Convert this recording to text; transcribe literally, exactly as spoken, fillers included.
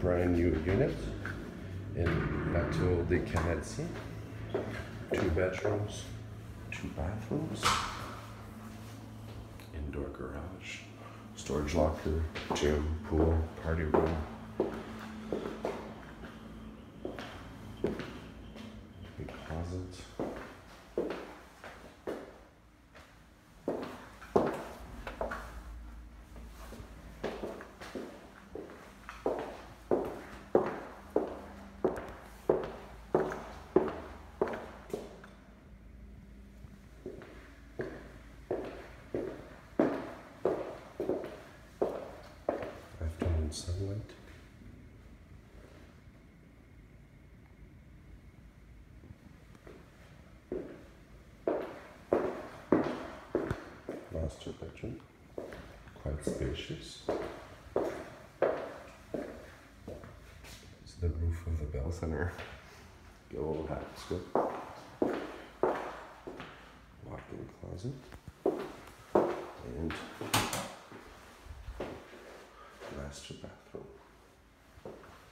brand new unit in La Tour des Canadiens. Two bedrooms, two bathrooms, indoor garage, storage locker, gym, pool, party room. Big closet. Afternoon sunlight. Master bedroom, quite spacious. It's the roof of the Bell Center. Get a little atmosphere. Walk-in closet. And master bathroom.